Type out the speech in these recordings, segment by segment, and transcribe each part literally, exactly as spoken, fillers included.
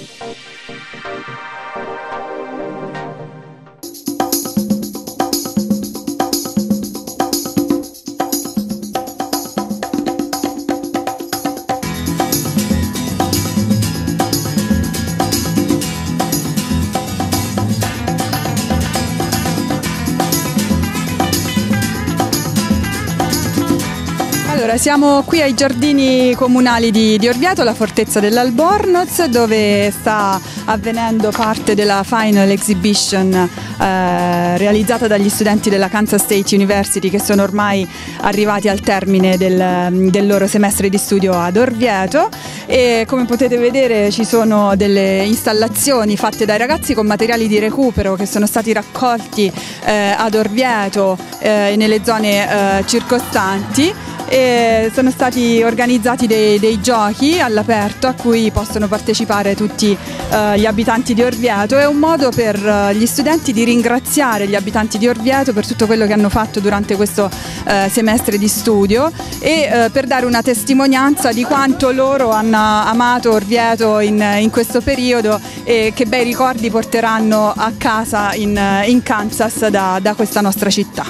Allora, siamo qui ai giardini comunali di, di Orvieto, alla fortezza dell'Albornoz, dove sta avvenendo parte della Final Exhibition eh, realizzata dagli studenti della Kansas State University, che sono ormai arrivati al termine del, del loro semestre di studio ad Orvieto. E come potete vedere ci sono delle installazioni fatte dai ragazzi con materiali di recupero che sono stati raccolti eh, ad Orvieto e eh, nelle zone eh, circostanti. E sono stati organizzati dei, dei giochi all'aperto a cui possono partecipare tutti uh, gli abitanti di Orvieto. È un modo per uh, gli studenti di ringraziare gli abitanti di Orvieto per tutto quello che hanno fatto durante questo uh, semestre di studio e uh, per dare una testimonianza di quanto loro hanno amato Orvieto in, in questo periodo e che bei ricordi porteranno a casa in, in Kansas da, da questa nostra città.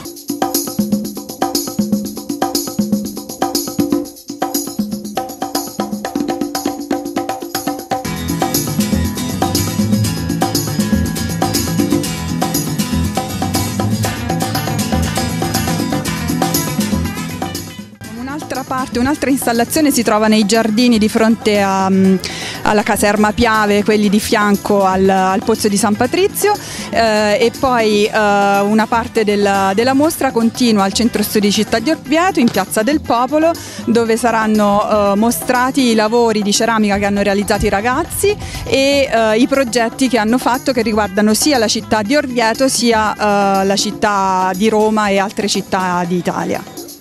Parte, un'altra installazione si trova nei giardini di fronte a, um, alla caserma Piave, quelli di fianco al, al Pozzo di San Patrizio, eh, e poi eh, una parte della, della mostra continua al Centro Studi Città di Orvieto, in Piazza del Popolo, dove saranno eh, mostrati i lavori di ceramica che hanno realizzato i ragazzi e eh, i progetti che hanno fatto, che riguardano sia la città di Orvieto sia eh, la città di Roma e altre città d'Italia.